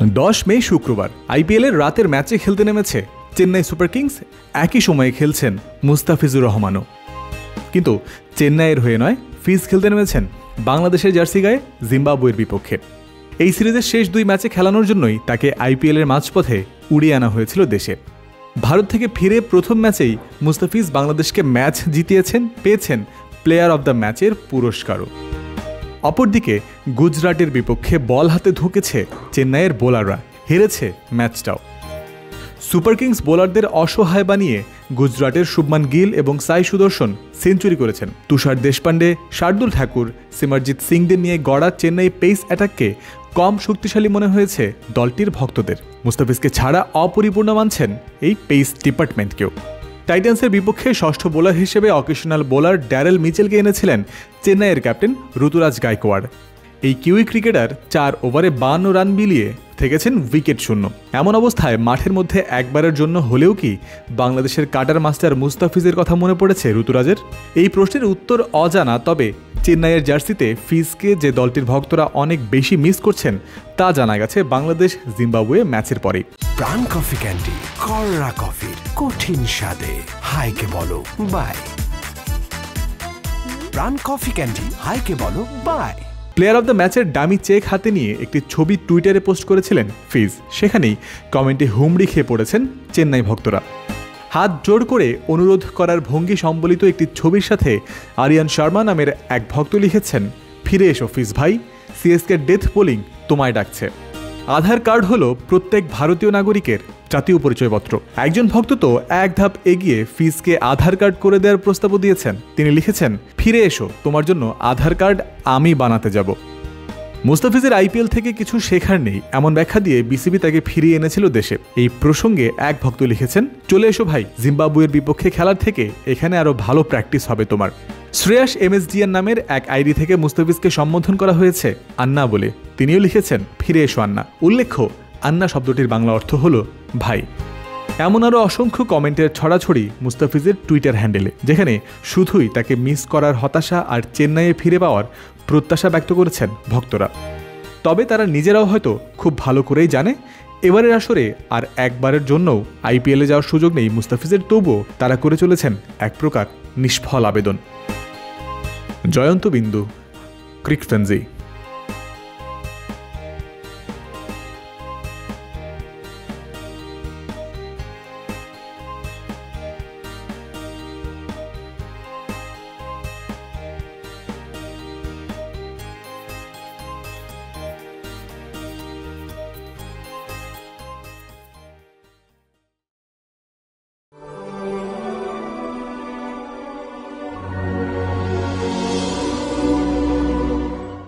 10 মে শুক্রবার আইপিএলের রাতের ম্যাচে খেলতে নেমেছে চেন্নাই সুপার কিংস। একই সময়ে খেলছেন মুস্তাফিজুর রহমানও। কিন্তু চেন্নাইয়ের হয়ে নয়, ফিজ খেলতে নেমেছেন বাংলাদেশের জার্সি গায়ে জিম্বাবুয়ের বিপক্ষে। এই সিরিজের শেষ 2 ম্যাচে খেলানোর জন্যই তাকে আইপিএলের মাঝপথে উড়িয়ে আনা হয়েছিল দেশে। ভারত থেকে ফিরে প্রথম ম্যাচেই মুস্তাফিজ বাংলাদেশকে ম্যাচ জিতিয়েছেন, পেয়েছেন প্লেয়ার অব দ্য ম্যাচের পুরস্কারও। অপরদিকে গুজরাটের বিপক্ষে বল হাতে ঢুকেছে চেন্নাইয়ের বোলাররা, হেরেছে ম্যাচটাও। সুপার কিংস বোলারদের অসহায় বানিয়ে গুজরাটের শুভমান গিল এবং সাই সুদর্শন সেঞ্চুরি করেছেন। তুষার দেশপান্ডে, শার্দুল ঠাকুর, সিমরজিৎ সিংদের নিয়ে গড়া চেন্নাই পেস অ্যাটাককে কম শক্তিশালী মনে হয়েছে দলটির ভক্তদের। মুস্তাফিজকে ছাড়া অপরিপূর্ণ মানছেন এই পেস ডিপার্টমেন্টকেও। টাইটান্সের বিপক্ষে ষষ্ঠ বোলার হিসেবে অকেশনাল বোলার ড্যারেল মিচেলকে এনেছিলেন চেন্নাইয়ের ক্যাপ্টেন ঋতুরাজ গায়কোয়াড়। এই কিউই ক্রিকেটার 4 ওভারে 52 রান বিলিয়ে থেকেছেন উইকেট শূন্য। এমন অবস্থায় মাঠের মধ্যে একবারের জন্য হলেও কি বাংলাদেশের কাটার মাস্টার মুস্তাফিজের কথা মনে পড়েছে ঋতুরাজের? এই প্রশ্নের উত্তর অজানা, তবে চেন্নাইয়ের জার্সিতে ফিজকে যে দলটির ভক্তরা অনেক বেশি মিস করছেন তা জানা গেছে বাংলাদেশ জিম্বাবুয়ে ম্যাচের পরেই। প্রাণ কফি ক্যান্ডি, কররা কফির কঠিন স্বাদে হাইকে বলো বাই। প্রাণ কফি ক্যান্ডি, হাইকে বলো বাই। প্লেয়ার অব দ্য ম্যাচের ডামি চেক হাতে নিয়ে একটি ছবি টুইটারে পোস্ট করেছিলেন ফিজ। সেখানেই কমেন্টে হুমড়ি খেয়ে পড়েছেন চেন্নাই ভক্তরা। হাত জোর করে অনুরোধ করার ভঙ্গি সম্বলিত একটি ছবির সাথে আরিয়ান শর্মা নামের এক ভক্ত লিখেছেন, ফিরে এসো ফিজ ভাই, সিএসকে ডেথ বোলিং তোমায় ডাকছে। আধার কার্ড হলো প্রত্যেক ভারতীয় নাগরিকের জাতীয় পরিচয়পত্র। একজন ভক্ত তো এক ধাপ এগিয়ে ফিজকে আধার কার্ড করে দেওয়ার প্রস্তাবও দিয়েছেন। তিনি লিখেছেন, ফিরে এসো, তোমার জন্য আধার কার্ড আমি বানাতে যাব। মুস্তাফিজের আইপিএল থেকে কিছু শেখার নেই এমন ব্যাখ্যা দিয়ে বিসিবি তাকে ফিরিয়ে এনেছিল দেশে। এই প্রসঙ্গে এক ভক্ত লিখেছেন, চলে এসো ভাই, জিম্বাবুয়ের বিপক্ষে খেলার থেকে এখানে আরো ভালো প্র্যাকটিস হবে তোমার। শ্রেয়াস এমএসডিএন নামের এক আইডি থেকে মুস্তাফিজকে সম্বোধন করা হয়েছে আন্না বলে। তিনিও লিখেছেন, ফিরে এসো আন্না। উল্লেখ্য, আন্না শব্দটির বাংলা অর্থ হলো ভাই। এমন আরও অসংখ্য কমেন্টের ছড়াছড়ি মুস্তাফিজের টুইটার হ্যান্ডেলে, যেখানে শুধুই তাকে মিস করার হতাশা আর চেন্নাইয়ে ফিরে পাওয়ার প্রত্যাশা ব্যক্ত করেছেন ভক্তরা। তবে তারা নিজেরাও হয়তো খুব ভালো করেই জানে এবারের আসরে আর একবারের জন্যও আইপিএলে যাওয়ার সুযোগ নেই মুস্তাফিজের, তবুও তারা করে চলেছেন এক প্রকার নিষ্ফল আবেদন। জয়ন্ত বিন্দু, ক্রিকফ্রেন্সি।